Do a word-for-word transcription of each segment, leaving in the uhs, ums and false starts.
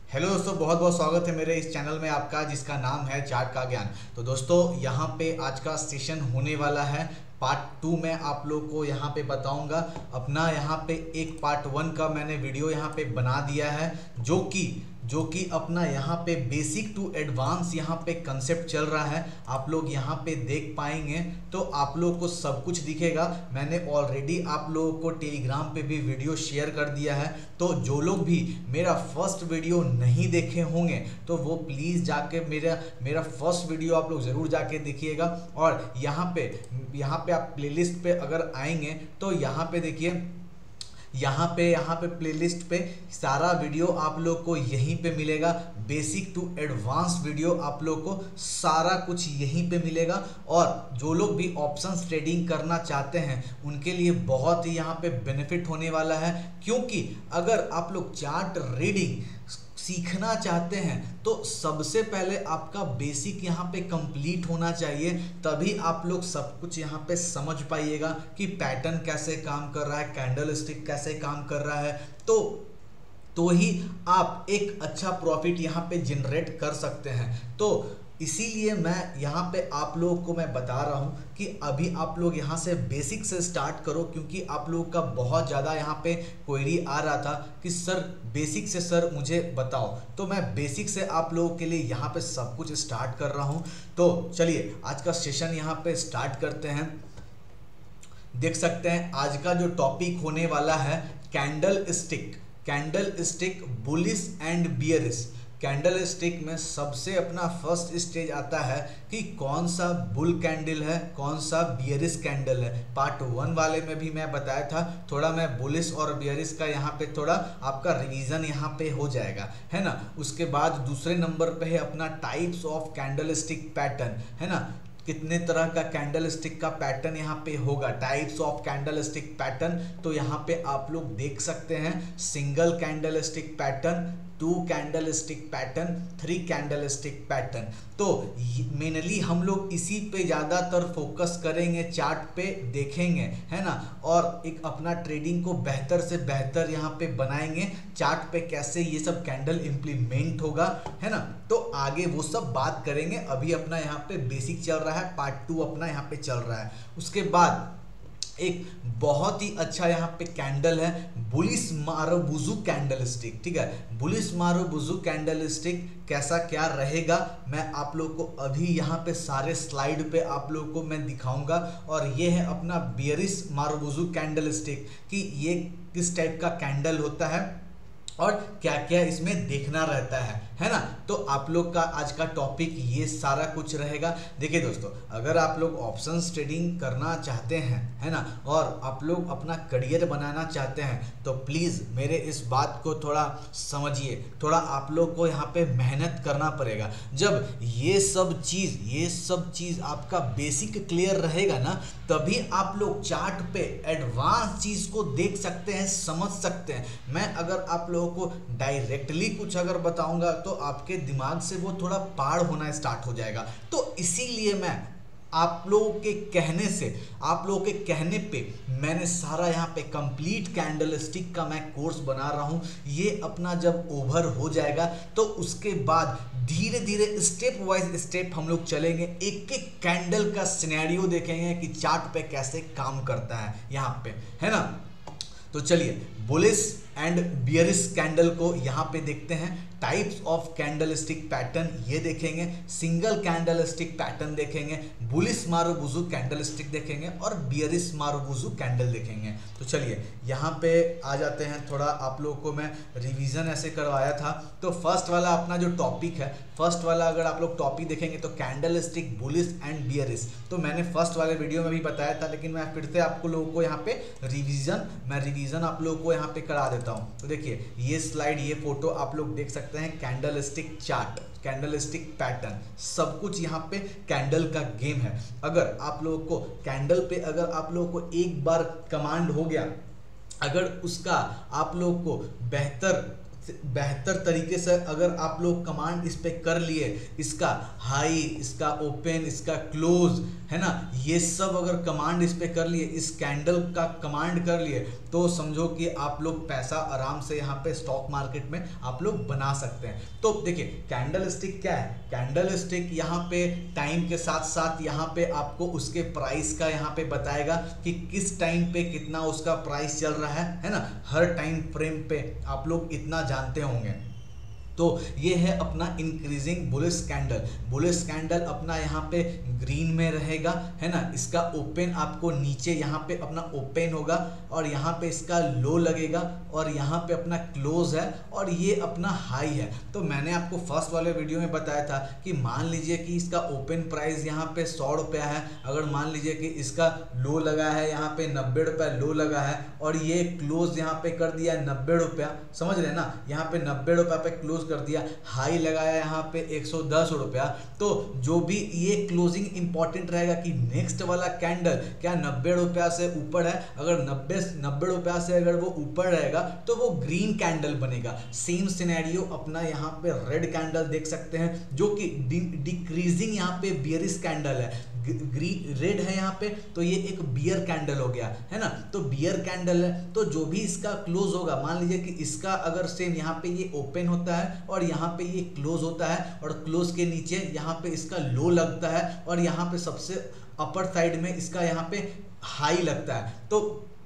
Hello दोस्तों, बहुत बहुत स्वागत है मेरे इस चैनल में आपका, जिसका नाम है चार्ट का ज्ञान। तो दोस्तों, यहाँ पे आज का सेशन होने वाला है पार्ट टू में। आप लोग को यहाँ पे बताऊंगा। अपना यहाँ पे एक पार्ट वन का मैंने वीडियो यहाँ पे बना दिया है, जो कि जो कि अपना यहाँ पे बेसिक टू एडवांस यहाँ पे कंसेप्ट चल रहा है। आप लोग यहाँ पे देख पाएंगे तो आप लोग को सब कुछ दिखेगा। मैंने ऑलरेडी आप लोगों को टेलीग्राम पे भी वीडियो शेयर कर दिया है। तो जो लोग भी मेरा फर्स्ट वीडियो नहीं देखे होंगे तो वो प्लीज़ जाके मेरा मेरा फर्स्ट वीडियो आप लोग ज़रूर जाके देखिएगा। और यहाँ पे यहाँ पे आप प्लेलिस्ट पे अगर आएंगे तो यहाँ पे देखिए, यहाँ पे यहाँ पे प्लेलिस्ट पे सारा वीडियो आप लोग को यहीं पे मिलेगा। बेसिक टू एडवांस वीडियो आप लोग को सारा कुछ यहीं पे मिलेगा। और जो लोग भी ऑप्शंस ट्रेडिंग करना चाहते हैं उनके लिए बहुत ही यहाँ पे बेनिफिट होने वाला है, क्योंकि अगर आप लोग चार्ट रीडिंग सीखना चाहते हैं तो सबसे पहले आपका बेसिक यहाँ पे कंप्लीट होना चाहिए। तभी आप लोग सब कुछ यहाँ पे समझ पाइएगा कि पैटर्न कैसे काम कर रहा है, कैंडल स्टिक कैसे काम कर रहा है। तो तो ही आप एक अच्छा प्रॉफिट यहाँ पे जनरेट कर सकते हैं। तो इसीलिए मैं यहाँ पे आप लोगों को मैं बता रहा हूँ कि अभी आप लोग यहाँ से बेसिक से स्टार्ट करो, क्योंकि आप लोगों का बहुत ज़्यादा यहाँ पे क्वेरी आ रहा था कि सर बेसिक से सर मुझे बताओ। तो मैं बेसिक से आप लोगों के लिए यहाँ पे सब कुछ स्टार्ट कर रहा हूँ। तो चलिए आज का सेशन यहाँ पे स्टार्ट करते हैं। देख सकते हैं आज का जो टॉपिक होने वाला है candlestick. Candlestick bullish and bearish. Candlestick में सबसे अपना फर्स्ट स्टेज आता है कि कौन सा बुल कैंडल है, कौन सा बियरिश कैंडल है। पार्ट वन वाले में भी मैं बताया था, थोड़ा मैं बुलिश और बियरिश का यहाँ पे थोड़ा आपका रिवीजन यहाँ पे हो जाएगा, है ना। उसके बाद दूसरे नंबर पे है अपना types of candlestick pattern, है ना। कितने तरह का कैंडल स्टिक का पैटर्न यहाँ पे होगा, types of candlestick pattern. तो यहाँ पे आप लोग देख सकते हैं single candlestick pattern, two candlestick pattern, three candlestick pattern. तो मेनली हम लोग इसी पे ज़्यादातर फोकस करेंगे, चार्ट पे देखेंगे, है ना। और एक अपना ट्रेडिंग को बेहतर से बेहतर यहाँ पे बनाएंगे, चार्ट पे कैसे ये सब कैंडल इम्प्लीमेंट होगा, है ना। तो आगे वो सब बात करेंगे। अभी अपना यहाँ पे बेसिक चल रहा है, पार्ट टू अपना यहाँ पे चल रहा है। उसके बाद एक बहुत ही अच्छा यहाँ पे कैंडल है बुलिश मारुबुजु कैंडल स्टिक, ठीक है। बुलिश मारुबुजु कैंडल स्टिक कैसा क्या रहेगा मैं आप लोग को अभी यहाँ पे सारे स्लाइड पे आप लोग को मैं दिखाऊंगा। और ये है अपना बियरिश मारुबुजु कैंडल स्टिक कि ये किस टाइप का कैंडल होता है और क्या क्या इसमें देखना रहता है, है ना। तो आप लोग का आज का टॉपिक ये सारा कुछ रहेगा। देखिए दोस्तों, अगर आप लोग ऑप्शंस ट्रेडिंग करना चाहते हैं, है ना, और आप लोग अपना करियर बनाना चाहते हैं तो प्लीज़ मेरे इस बात को थोड़ा समझिए। थोड़ा आप लोग को यहाँ पे मेहनत करना पड़ेगा। जब ये सब चीज़ ये सब चीज़ आपका बेसिक क्लियर रहेगा ना, तभी आप लोग चार्ट पे एडवांस चीज़ को देख सकते हैं, समझ सकते हैं। मैं अगर आप लोगों को डायरेक्टली कुछ अगर बताऊंगा तो आपके दिमाग से वो थोड़ा पार होना स्टार्ट हो जाएगा। तो इसीलिए मैं आप लोगों के कहने से आप लोगों के कहने पे मैंने सारा यहाँ पे कंप्लीट कैंडल स्टिक का मैं कोर्स बना रहा हूँ। ये अपना जब ओवर हो जाएगा तो उसके बाद धीरे धीरे स्टेप वाइज स्टेप हम लोग चलेंगे, एक एक कैंडल का सिनेरियो देखेंगे कि चार्ट पे कैसे काम करता है यहाँ पे, है ना। तो चलिए बुलिश एंड बियरिश कैंडल को यहाँ पे देखते हैं। Types of candlestick pattern ये देखेंगे, सिंगल कैंडल स्टिक पैटर्न देखेंगे, बुलिश मारुबुजु कैंडल स्टिक देखेंगे और बियरिश मारुबुजु कैंडल देखेंगे। तो चलिए यहाँ पे आ जाते हैं। थोड़ा आप लोगों को मैं रिवीजन ऐसे करवाया था। तो फर्स्ट वाला अपना जो टॉपिक है, फर्स्ट वाला अगर आप लोग टॉपिक देखेंगे तो candlestick bullish and bearish. तो मैंने फर्स्ट वाले वीडियो में भी बताया था, लेकिन मैं फिर से आपको लोगों को यहाँ पे रिवीजन मैं रिवीजन आप लोगों को यहाँ पे करा देता हूँ। तो देखिए ये स्लाइड, ये फोटो आप लोग देख सकते हैं, candlestick chart, candlestick pattern, सब कुछ यहाँ पे कैंडल का गेम है। अगर आप लोगों को कैंडल पे अगर आप लोगों को एक बार कमांड हो गया, अगर उसका आप लोग को बेहतर बेहतर तरीके से अगर आप लोग कमांड इस पे कर लिए, इसका हाई, इसका ओपन, इसका क्लोज, है ना, ये सब अगर कमांड इस पे कर लिए, इस कैंडल का कमांड कर लिए, तो समझो कि आप लोग पैसा आराम से यहाँ पे स्टॉक मार्केट में आप लोग बना सकते हैं। तो देखिए कैंडल स्टिक क्या है, कैंडल स्टिक यहाँ पे टाइम के साथ साथ यहाँ पे आपको उसके प्राइस का यहाँ पे बताएगा कि किस टाइम पे कितना उसका प्राइस चल रहा है है ना, हर टाइम फ्रेम पे आप लोग इतना जानते होंगे। तो ये है अपना increasing bullish candle. Bullish candle अपना यहाँ पे ग्रीन में रहेगा, है ना, इसका ओपन आपको नीचे यहाँ पे अपना ओपन होगा और यहाँ पे इसका लो लगेगा और यहाँ पे अपना क्लोज है और ये अपना हाई है। तो मैंने आपको फर्स्ट वाले वीडियो में बताया था कि मान लीजिए कि इसका ओपन प्राइस यहाँ पे सौ रुपया है, अगर मान लीजिए कि इसका लो लगा है यहाँ पे नब्बे रुपया लो लगा है और ये क्लोज यहाँ पे कर दिया नब्बे रुपया, समझ रहे ना, यहाँ पे नब्बे रुपया पे क्लोज कर दिया, हाई लगाया यहाँ पे एक सौ दस रुपया। तो जो भी ये क्लोजिंग इंपॉर्टेंट रहेगा कि नेक्स्ट वाला कैंडल क्या नब्बे रुपया से ऊपर है, अगर नब्बे नब्बे रुपया से अगर वो ऊपर रहेगा तो वो ग्रीन कैंडल बनेगा। सेम सिनेरियो अपना यहाँ पे रेड कैंडल देख सकते हैं जो कि डिक्रीजिंग यहाँ पे बियरिश कैंडल है, ग्रीन रेड है यहाँ पे, तो ये एक बियर कैंडल हो गया, है ना। तो बियर कैंडल है तो जो भी इसका क्लोज होगा, मान लीजिए कि इसका अगर सेम यहाँ पे ये ओपन होता है और यहाँ पे ये क्लोज होता है और क्लोज के नीचे यहाँ पे इसका लो लगता है और यहाँ पे सबसे अपर साइड में इसका यहाँ पे हाई लगता है। तो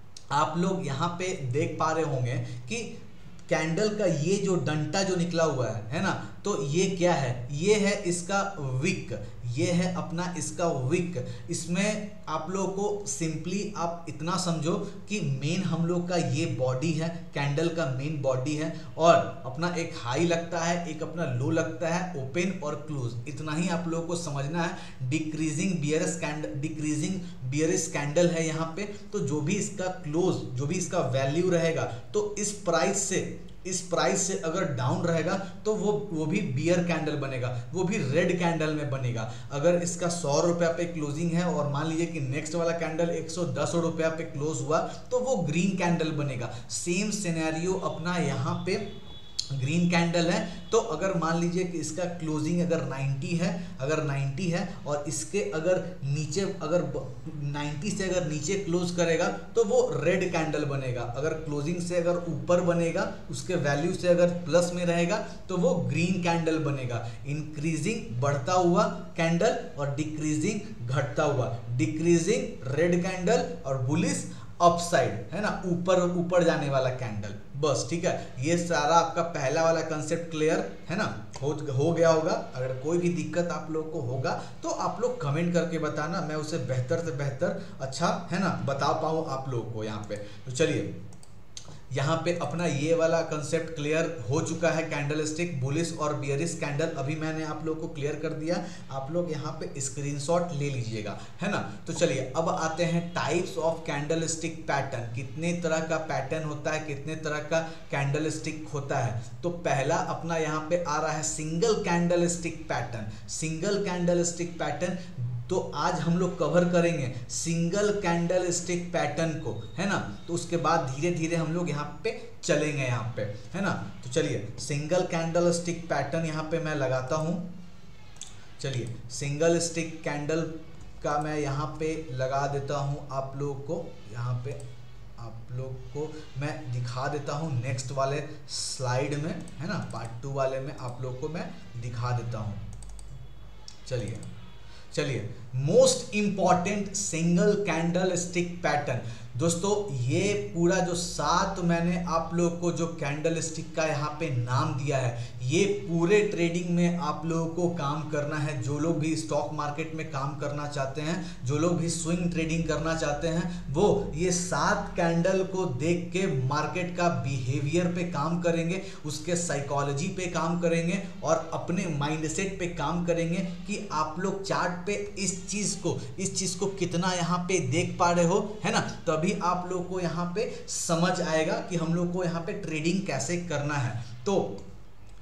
आप लोग यहाँ पे देख पा रहे होंगे कि कैंडल का ये जो डंटा जो निकला हुआ है है ना, तो ये क्या है, ये है इसका विक, ये है अपना इसका विक। इसमें आप लोगों को सिंपली आप इतना समझो कि मेन हम लोग का ये बॉडी है, कैंडल का मेन बॉडी है और अपना एक हाई लगता है, एक अपना लो लगता है, ओपन और क्लोज, इतना ही आप लोगों को समझना है। Decreasing bearish candle, decreasing bearish candle है यहाँ पे, तो जो भी इसका क्लोज, जो भी इसका वैल्यू रहेगा, तो इस प्राइस से इस प्राइस से अगर डाउन रहेगा तो वो वो भी बियर कैंडल बनेगा, वो भी रेड कैंडल में बनेगा। अगर इसका सौ रुपया पे क्लोजिंग है और मान लीजिए कि नेक्स्ट वाला कैंडल एक सौ दस रुपया पे क्लोज हुआ तो वो ग्रीन कैंडल बनेगा। सेम सिनेरियो अपना यहाँ पे ग्रीन कैंडल है, तो अगर मान लीजिए कि इसका क्लोजिंग अगर नब्बे है, अगर नब्बे है और इसके अगर नीचे अगर नब्बे से अगर नीचे क्लोज करेगा तो वो रेड कैंडल बनेगा। अगर क्लोजिंग से अगर ऊपर बनेगा, उसके वैल्यू से अगर प्लस में रहेगा तो वो ग्रीन कैंडल बनेगा। इंक्रीजिंग बढ़ता हुआ कैंडल और डिक्रीजिंग घटता हुआ, डिक्रीजिंग रेड कैंडल और बुलिश अपसाइड, है ना, ऊपर ऊपर जाने वाला कैंडल। बस ठीक है, ये सारा आपका पहला वाला कंसेप्ट क्लियर है ना, हो हो गया होगा। अगर कोई भी दिक्कत आप लोग को होगा तो आप लोग कमेंट करके बताना, मैं उसे बेहतर से बेहतर अच्छा है ना बता पाऊँ आप लोगों को यहाँ पे। तो चलिए यहाँ पे अपना ये वाला कंसेप्ट क्लियर हो चुका है, कैंडल स्टिक, बुलिश और बियरिश कैंडल अभी मैंने आप लोग को क्लियर कर दिया। आप लोग यहाँ पे स्क्रीनशॉट ले लीजिएगा, है ना। तो चलिए अब आते हैं types of candlestick pattern, कितने तरह का पैटर्न होता है, कितने तरह का कैंडल स्टिक होता है। तो पहला अपना यहाँ पे आ रहा है single candlestick pattern. Single candlestick pattern तो आज हम लोग कवर करेंगे सिंगल कैंडल स्टिक पैटर्न को, है ना। तो उसके बाद धीरे धीरे हम लोग यहाँ पे चलेंगे यहाँ पे, है ना। तो चलिए सिंगल कैंडल स्टिक पैटर्न यहाँ पे मैं लगाता हूँ। चलिए सिंगल स्टिक कैंडल का मैं यहाँ पे लगा देता हूँ आप लोगों को, यहाँ पे आप लोग को मैं दिखा देता हूँ नेक्स्ट वाले स्लाइड में, है ना, पार्ट टू वाले में आप लोग को मैं दिखा देता हूँ। चलिए चलिए most important single candlestick pattern. दोस्तों ये पूरा जो सात मैंने आप लोग को जो कैंडल स्टिक का यहाँ पे नाम दिया है, ये पूरे ट्रेडिंग में आप लोगों को काम करना है। जो लोग भी स्टॉक मार्केट में काम करना चाहते हैं, जो लोग भी स्विंग ट्रेडिंग करना चाहते हैं, वो ये सात कैंडल को देख के मार्केट का बिहेवियर पे काम करेंगे, उसके साइकोलॉजी पे काम करेंगे और अपने माइंडसेट पे काम करेंगे कि आप लोग चार्ट पे इस चीज को इस चीज को कितना यहाँ पे देख पा रहे हो, है ना। तभी आप लोग को यहाँ पे समझ आएगा कि हम लोग को यहाँ पे ट्रेडिंग कैसे करना है। तो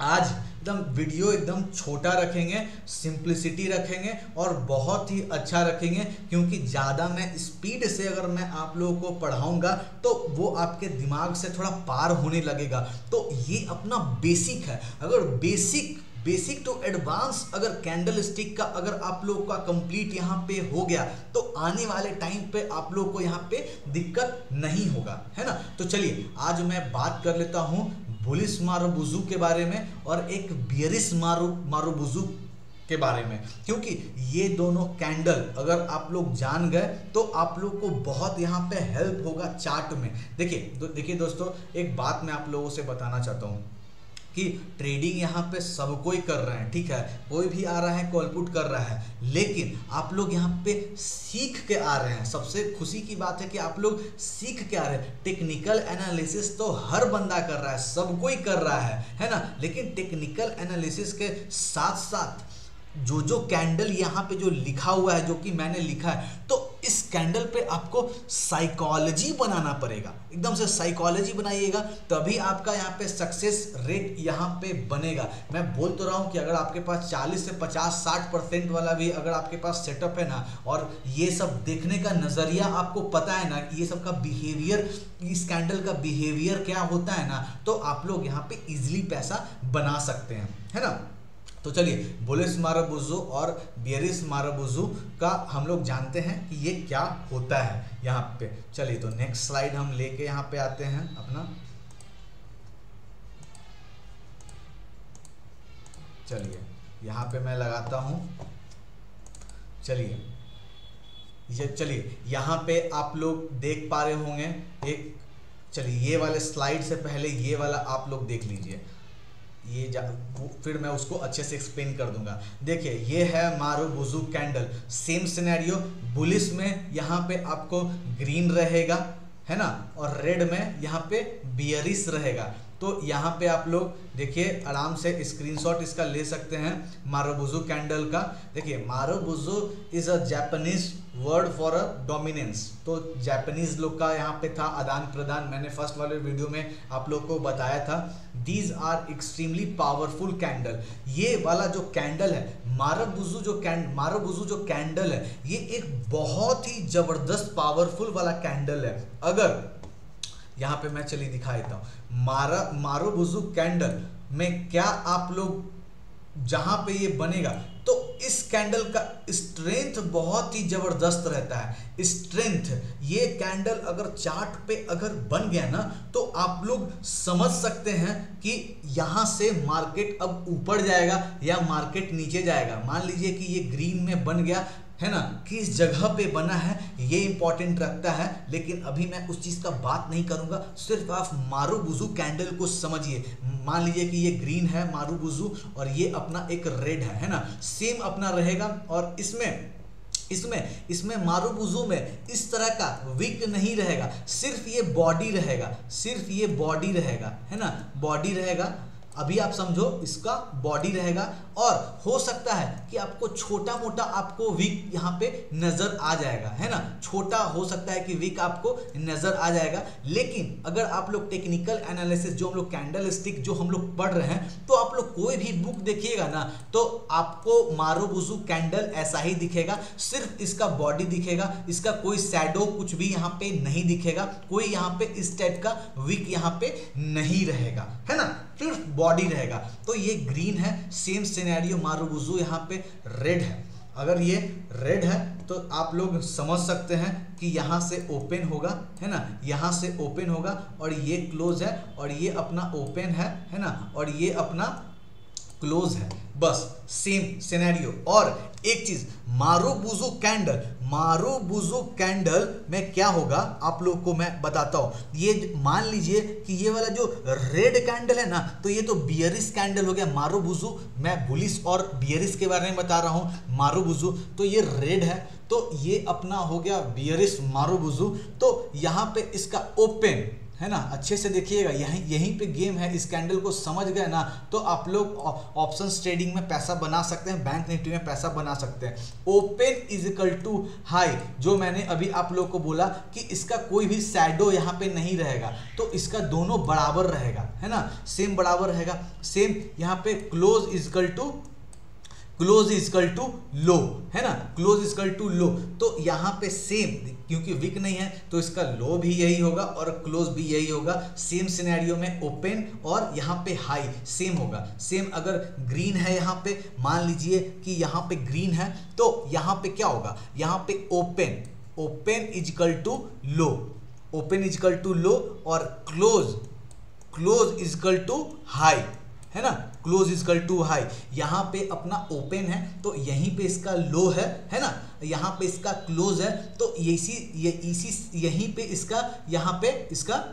आज एकदम वीडियो एकदम छोटा रखेंगे, सिंप्लिसिटी रखेंगे और बहुत ही अच्छा रखेंगे, क्योंकि ज़्यादा मैं स्पीड से अगर मैं आप लोगों को पढ़ाऊंगा तो वो आपके दिमाग से थोड़ा पार होने लगेगा। तो ये अपना बेसिक है। अगर बेसिक बेसिक टू एडवांस अगर कैंडल स्टिक का अगर आप लोगों का कंप्लीट यहाँ पे हो गया तो आने वाले टाइम पे आप लोगों को यहाँ पे दिक्कत नहीं होगा, है ना। तो चलिए आज मैं बात कर लेता हूँ बुलिश मारुबुजु के बारे में और एक बियरिश मारू मारुबुजु के बारे में, क्योंकि ये दोनों कैंडल अगर आप लोग जान गए तो आप लोग को बहुत यहाँ पे हेल्प होगा चार्ट में। देखिए दो, देखिए दोस्तों, एक बात मैं आप लोगों से बताना चाहता हूँ कि ट्रेडिंग यहाँ पे सब कोई कर रहे हैं, ठीक है, कोई भी आ रहा है कॉल पुट कर रहा है, लेकिन आप लोग यहाँ पे सीख के आ रहे हैं। सबसे खुशी की बात है कि आप लोग सीख के आ रहे हैं। टेक्निकल एनालिसिस तो हर बंदा कर रहा है, सब कोई कर रहा है, है ना। लेकिन टेक्निकल एनालिसिस के साथ साथ जो जो कैंडल यहाँ पे जो लिखा हुआ है, जो कि मैंने लिखा है, तो इस कैंडल पे आपको साइकोलॉजी बनाना पड़ेगा। एकदम से साइकोलॉजी बनाइएगा, तभी आपका यहाँ पे सक्सेस रेट यहाँ पे बनेगा। मैं बोल तो रहा हूँ कि अगर आपके पास चालीस से पचास साठ परसेंट वाला भी अगर आपके पास सेटअप है ना, और ये सब देखने का नज़रिया आपको पता है ना, ये सब का बिहेवियर, इस कैंडल का बिहेवियर क्या होता है ना, तो आप लोग यहाँ पे इजिली पैसा बना सकते हैं, है ना। तो चलिए बुलिश मारुबुजु और बियरिश मारुबुजु का हम लोग जानते हैं कि ये क्या होता है यहाँ पे। चलिए तो नेक्स्ट स्लाइड हम लेके यहाँ पे आते हैं अपना। चलिए यहाँ पे मैं लगाता हूँ। चलिए ये चलिए यहाँ पे आप लोग देख पा रहे होंगे एक, चलिए ये वाले स्लाइड से पहले ये वाला आप लोग देख लीजिए, ये जा फिर मैं उसको अच्छे से एक्सप्लेन कर दूंगा। देखिए ये है marubozu candle, same scenario. Bullish में यहाँ पे आपको ग्रीन रहेगा, है ना, और रेड में यहाँ पे बियरिश रहेगा। तो यहाँ पे आप लोग देखिए आराम से स्क्रीनशॉट इसका ले सकते हैं मारुबुजु कैंडल का। देखिए marubozu is a Japanese word for a dominance. तो जापानीज लोग का यहाँ पे था आदान प्रदान, मैंने फर्स्ट वाले वीडियो में आप लोग को बताया था। These are extremely powerful candle. ये वाला जो कैंडल है मारुबुजु जो कैंड मारुबुजु जो कैंडल है, ये एक बहुत ही जबरदस्त पावरफुल वाला कैंडल है। अगर यहाँ पे मैं चलिए दिखा देता हूँ मारा मारुबुजु कैंडल में क्या आप लोग जहाँ पे ये बनेगा तो इस कैंडल का स्ट्रेंथ बहुत ही जबरदस्त रहता है। स्ट्रेंथ ये कैंडल अगर चार्ट पे अगर बन गया ना तो आप लोग समझ सकते हैं कि यहाँ से मार्केट अब ऊपर जाएगा या मार्केट नीचे जाएगा। मान लीजिए कि ये ग्रीन में बन गया, है ना, किस जगह पे बना है ये इंपॉर्टेंट रखता है, लेकिन अभी मैं उस चीज़ का बात नहीं करूंगा। सिर्फ आप मारुबुजु कैंडल को समझिए। मान लीजिए कि ये ग्रीन है मारुबुजु और ये अपना एक रेड है, है ना, सेम अपना रहेगा। और इसमें इसमें इसमें मारुबुजु में इस तरह का विक नहीं रहेगा, सिर्फ ये बॉडी रहेगा, सिर्फ ये बॉडी रहेगा, है ना, बॉडी रहेगा। अभी आप समझो इसका बॉडी रहेगा और हो सकता है कि आपको छोटा मोटा आपको विक यहाँ पे नजर आ जाएगा, है ना, छोटा हो सकता है कि विक आपको नजर आ जाएगा। लेकिन अगर आप लोग टेक्निकल एनालिसिस जो हम लोग कैंडल स्टिक जो हम लोग पढ़ रहे हैं, तो आप लोग कोई भी बुक देखिएगा ना तो आपको मारुबुजु कैंडल ऐसा ही दिखेगा, सिर्फ इसका बॉडी दिखेगा, इसका कोई शैडो कुछ भी यहाँ पे नहीं दिखेगा, कोई यहाँ पे इस टाइप का विक यहाँ पे नहीं रहेगा, है ना, सिर्फ बॉडी रहेगा। तो ये ग्रीन है, सेम सिनेरियो मारुबुजु यहाँ पे रेड है। अगर ये रेड है तो आप लोग समझ सकते हैं कि यहाँ से ओपन होगा, है ना, यहाँ से ओपन होगा और ये क्लोज है और ये अपना ओपन है, है ना, और ये अपना क्लोज है। बस सेम सिनेरियो। और एक चीज मारुबुजु कैंडल मारुबुजु कैंडल में क्या होगा आप लोग को मैं बताता हूं। ये मान लीजिए कि ये वाला जो रेड कैंडल है ना, तो ये तो बियरिश कैंडल हो गया मारुबुजु। मैं बुलिश और बियरिश के बारे में बता रहा हूं। मारुबुजु तो ये रेड है, तो ये अपना हो गया बियरिश मारुबुजु। तो यहाँ पे इसका ओपन, है ना, अच्छे से देखिएगा, यहीं यहीं पे गेम है। इस कैंडल को समझ गए ना तो आप लोग ऑप्शन ट्रेडिंग में पैसा बना सकते हैं, बैंक निफ्टी में पैसा बना सकते हैं। Open is equal to high, जो मैंने अभी आप लोग को बोला कि इसका कोई भी शैडो यहाँ पे नहीं रहेगा, तो इसका दोनों बराबर रहेगा, है ना, सेम बराबर रहेगा। सेम यहाँ पे close is equal to close is equal to low, है ना, क्लोज इजकल टू लो, तो यहाँ पे सेम, क्योंकि वीक नहीं है तो इसका लो भी यही होगा और क्लोज भी यही होगा। सेम सिनेरियो में ओपन और यहाँ पे हाई सेम होगा। सेम अगर ग्रीन है यहाँ पे, मान लीजिए कि यहाँ पे ग्रीन है, तो यहाँ पे क्या होगा, यहाँ पे open open is equal to low, open is equal to low और close close is equal to high, है ना, क्लोज इजकल टू हाई। यहाँ पे अपना ओपन है तो यहीं पे इसका लो है, है ना, यहाँ पे इसका क्लोज है तो इसी ये इसी यहीं पे इसका यहाँ पे इसका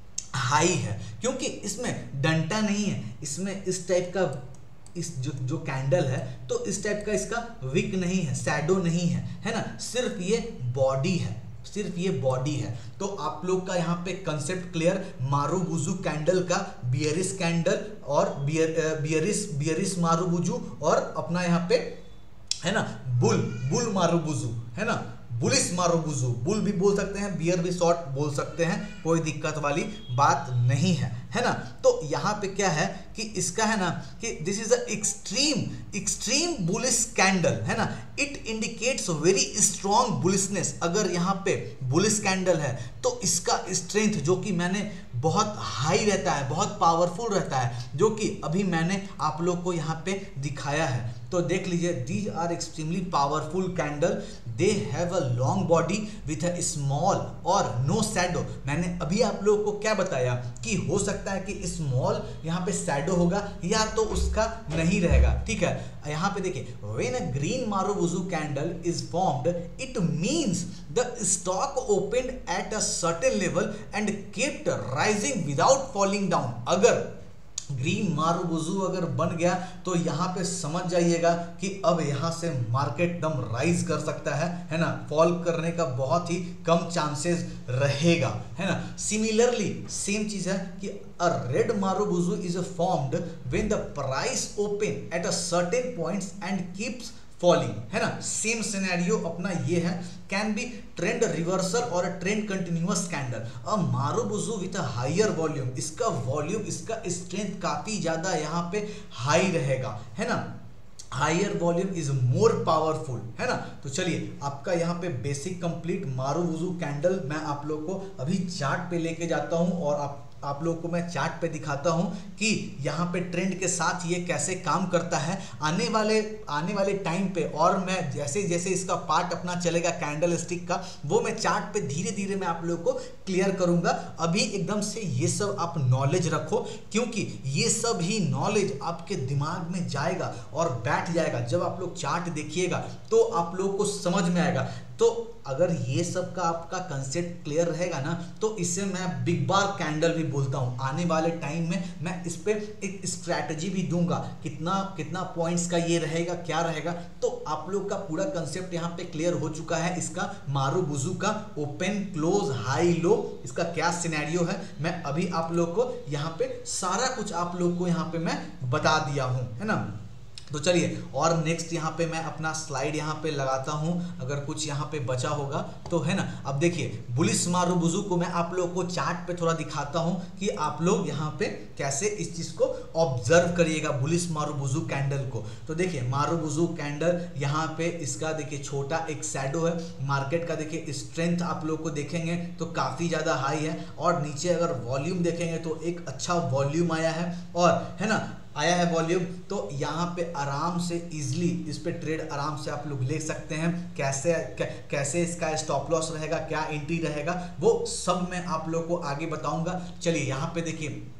हाई है, क्योंकि इसमें डंटा नहीं है, इसमें इस टाइप का इस जो जो कैंडल है तो इस टाइप का इसका विक नहीं है, शैडो नहीं है, है ना, सिर्फ ये बॉडी है, सिर्फ ये बॉडी है। तो आप लोग का यहाँ पे कंसेप्ट क्लियर। मारुबुजू कैंडल का बियरिश कैंडल और बियर बियरिश बियरिश मारुबुजू और अपना यहाँ पे है ना बुल बुल मारुबुजू, है ना, बुलिस मारुबुजू, बुल भी बोल सकते हैं, बियर भी शॉर्ट बोल सकते हैं, कोई दिक्कत वाली बात नहीं है, है ना। तो यहाँ पे क्या है कि इसका है ना कि this is a extreme extreme bullish candle, है ना, it indicates very strong bullishness. अगर यहाँ पे बुलिश कैंडल है तो इसका स्ट्रेंथ जो कि मैंने बहुत हाई रहता है, बहुत पावरफुल रहता है, जो कि अभी मैंने आप लोग को यहाँ पे दिखाया है। तो देख लीजिए, these are extremely powerful candle, they have a long body with a small और नो शैडो। मैंने अभी आप लोगों को क्या बताया कि हो सकता है कि स्मॉल यहाँ पे शैडो होगा या तो उसका नहीं रहेगा, ठीक है। यहाँ पे देखिए, when a green marubozu candle is formed it means the stock opened at a certain level and kept rising without falling down. अगर ग्रीन मारुबुजू अगर बन गया तो यहाँ पे समझ जाइएगा कि अब यहाँ से मार्केट एकदम राइज कर सकता है, है ना, फॉल करने का बहुत ही कम चांसेस रहेगा, है ना। सिमिलरली सेम चीज है कि a red marubozu is formed when the price open at a certain points and keeps falling, है ना। सेम सिनेरियो अपना ये है, कैन बी ट्रेंड रिवर्सल और trend continuous candle. A marubozu with a higher volume, इसका volume इसका strength काफी ज्यादा यहाँ पे हाई रहेगा, है ना, higher volume is more powerful, है ना। तो चलिए, आपका यहाँ पे बेसिक कंप्लीट मारुबुजू कैंडल मैं आप लोग को अभी चार्ट पे लेके जाता हूँ और आप आप लोगों को मैं चार्ट पे दिखाता हूं कि यहाँ पे ट्रेंड के साथ ये कैसे काम करता है आने वाले आने वाले टाइम पे। और मैं जैसे जैसे इसका पार्ट अपना चलेगा कैंडल स्टिक का, वो मैं चार्ट पे धीरे धीरे मैं आप लोगों को क्लियर करूंगा। अभी एकदम से ये सब आप नॉलेज रखो, क्योंकि ये सब ही नॉलेज आपके दिमाग में जाएगा और बैठ जाएगा। जब आप लोग चार्ट देखिएगा तो आप लोग को समझ में आएगा। तो अगर ये सब का आपका कंसेप्ट क्लियर रहेगा ना, तो इससे मैं बिग बार कैंडल भी बोलता हूँ। आने वाले टाइम में मैं इस पे एक स्ट्रैटेजी भी दूंगा, कितना कितना पॉइंट्स का ये रहेगा, क्या रहेगा। तो आप लोग का पूरा कंसेप्ट यहाँ पे क्लियर हो चुका है। इसका मारुबुजू का ओपन क्लोज हाई लो, इसका क्या सिनेरियो है, मैं अभी आप लोग को यहाँ पे सारा कुछ आप लोग को यहाँ पे मैं बता दिया हूँ, है ना। तो चलिए, और नेक्स्ट यहाँ पे मैं अपना स्लाइड यहाँ पे लगाता हूँ, अगर कुछ यहाँ पे बचा होगा तो, है ना। अब देखिए, बुलिश मारुबुजू को मैं आप लोगों को चार्ट पे थोड़ा दिखाता हूँ कि आप लोग यहाँ पे कैसे इस चीज़ को ऑब्जर्व करिएगा, बुलिश मारुबुजू कैंडल को। तो देखिए, मारुबुजू कैंडल यहाँ पे इसका देखिए छोटा एक शैडो है। मार्केट का देखिए स्ट्रेंथ आप लोग को देखेंगे तो काफ़ी ज़्यादा हाई है, और नीचे अगर वॉल्यूम देखेंगे तो एक अच्छा वॉल्यूम आया है, और है ना आया है वॉल्यूम। तो यहाँ पे आराम से इजीली इस पे ट्रेड आराम से आप लोग ले सकते हैं। कैसे कैसे इसका स्टॉप लॉस रहेगा, क्या एंट्री रहेगा, वो सब मैं आप लोग को आगे बताऊंगा। चलिए, यहाँ पे देखिए,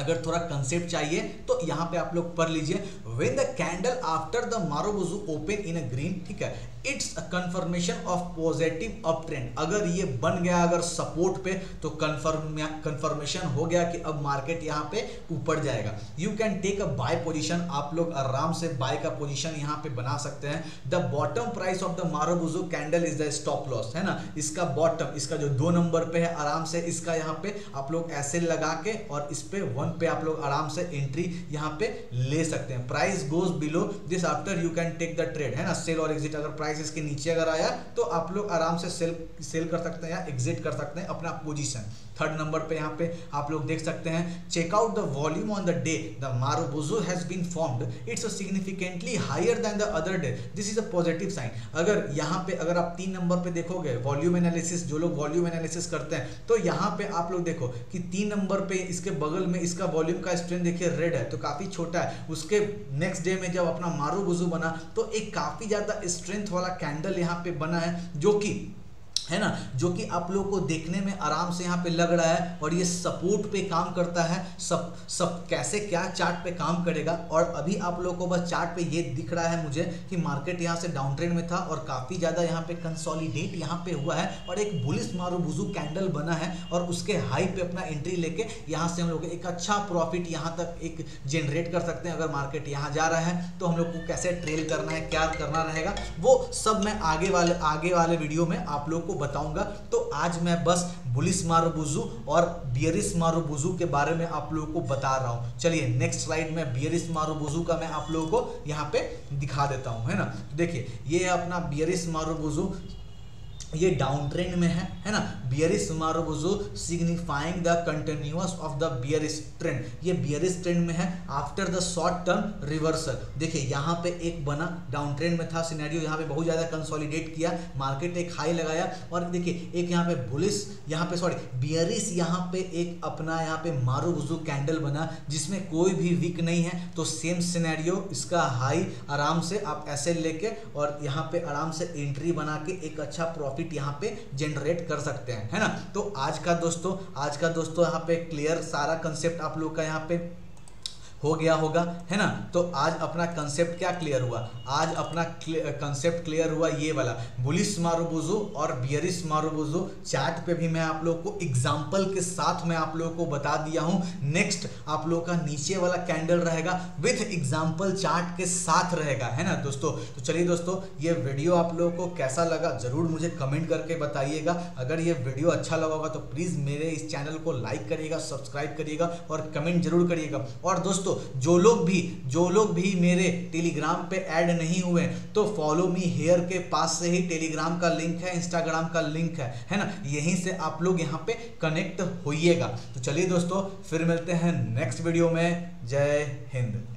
अगर थोड़ा कंसेप्ट चाहिए तो यहाँ पे आप लोग पढ़ लीजिए। When the candle after the marubozu open in a green, ठीक है, it's a confirmation of positive up trend. अगर ये बन गया अगर सपोर्ट पे तो कंफर्म कंफर्मेशन हो गया कि अब मार्केट यहाँ पे ऊपर जाएगा। You can take a buy position, आप लोग आराम से बाय का पोजीशन यहाँ पे बना सकते हैं। The bottom price of the marubozu candle is the stop loss, है ना, इसका बॉटम, इसका जो दो नंबर पे है, आराम से इसका यहाँ पे आप लोग ऐसे लगा के और इस पे वन पे आप लोग आराम से एंट्री यहाँ पे ले सकते हैं। Price goes below this after you can take the trade, है ना, सेल और एग्जिट। अगर प्राइस इसके नीचे अगर आया तो आप लोग आराम से सेल सेल कर सकते हैं या एग्जिट कर सकते हैं अपना पोजीशन। थर्ड नंबर पे यहाँ पे आप लोग देख सकते हैं, check out the volume on the day the marubozu has been formed, it's significantly higher than the other day, this is a positive sign. अगर यहाँ पे अगर आप तीन नंबर पे देखोगे वॉल्यूम एनालिसिस, जो लोग वॉल्यूम एनालिसिस करते हैं तो यहाँ पे आप लोग देखो कि तीन नंबर पे इसके बगल में इसका वॉल्यूम का स्ट्रेंथ देखिए रेड है तो काफी छोटा है। उसके नेक्स्ट डे में जब अपना मारुबुजु बना तो एक काफी ज्यादा स्ट्रेंथ वाला कैंडल यहाँ पे बना है, जो कि है ना, जो कि आप लोगों को देखने में आराम से यहाँ पे लग रहा है और ये सपोर्ट पे काम करता है। सब सब कैसे क्या चार्ट पे काम करेगा। और अभी आप लोगों को बस चार्ट पे ये दिख रहा है मुझे कि मार्केट यहाँ से डाउन ट्रेंड में था और काफ़ी ज़्यादा यहाँ पे कंसोलिडेट यहाँ पे हुआ है और एक बुलिश मारुबुजु कैंडल बना है और उसके हाई पे अपना एंट्री लेके यहाँ से हम लोग एक अच्छा प्रॉफिट यहाँ तक एक जनरेट कर सकते हैं। अगर मार्केट यहाँ जा रहा है तो हम लोग को कैसे ट्रेल करना है, क्या करना रहेगा, वो सब मैं आगे वाले आगे वाले वीडियो में आप लोग को बताऊंगा। तो आज मैं बस बुलिश मारुबुजु और बियरिश मारुबुजु के बारे में आप लोगों को बता रहा हूं। चलिए नेक्स्ट स्लाइड में बियरिश मारुबुजु का मैं आप लोगों को यहाँ पे दिखा देता हूं, है ना। देखिए ये है अपना बियरिश मारुबुजु, ये डाउन ट्रेंड में है है ना। Bearish marubozu signifying the continuous of the bearish trend, ये बियरिश ट्रेंड में है after the short term reversal. देखिए यहाँ पे एक बना, डाउन ट्रेंड में था सिनेरियो, यहाँ पे बहुत ज़्यादा कंसोलिडेट किया, मार्केट एक हाई लगाया और देखिए एक यहाँ पे बुलिश, यहाँ पे सॉरी बियरिश, यहाँ पे एक अपना यहाँ पे मारुबुजु कैंडल बना जिसमें कोई भी वीक नहीं है। तो सेम सिनेरियो, इसका हाई आराम से आप ऐसे लेके और यहाँ पे आराम से एंट्री बना के एक अच्छा प्रॉफिट यहाँ पे जनरेट कर सकते हैं, है ना। तो आज का दोस्तों आज का दोस्तों यहाँ पे क्लियर सारा कंसेप्ट आप लोग का यहाँ पे हो गया होगा, है ना। तो आज अपना कंसेप्ट क्या क्लियर हुआ, आज अपना कंसेप्ट क्लियर हुआ ये वाला बुलिश मारुबुजु और बियरिश मारुबुजु। चार्ट पे भी मैं आप लोग को एग्जांपल के साथ मैं आप लोगों को बता दिया हूं। नेक्स्ट आप लोग का नीचे वाला कैंडल रहेगा विथ एग्जांपल चार्ट के साथ रहेगा, है ना दोस्तों। तो चलिए दोस्तों, ये वीडियो आप लोगों को कैसा लगा जरूर मुझे कमेंट करके बताइएगा। अगर ये वीडियो अच्छा लगा होगा तो प्लीज़ मेरे इस चैनल को लाइक करिएगा, सब्सक्राइब करिएगा और कमेंट जरूर करिएगा। और दोस्तों जो लोग भी जो लोग भी मेरे टेलीग्राम पे ऐड नहीं हुए तो फॉलो मी हेयर के पास से ही टेलीग्राम का लिंक है, इंस्टाग्राम का लिंक है है ना, यहीं से आप लोग यहाँ पे कनेक्ट होइएगा। तो चलिए दोस्तों, फिर मिलते हैं नेक्स्ट वीडियो में। जय हिंद।